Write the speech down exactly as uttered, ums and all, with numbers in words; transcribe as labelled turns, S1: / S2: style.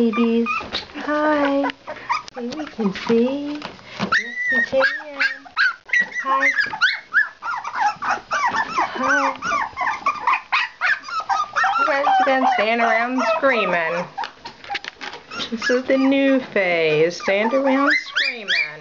S1: babies. Hi. See, we can see. Yes, we can. Hi. Hi. You guys are going to stand around screaming. This is the new phase. Stand around screaming.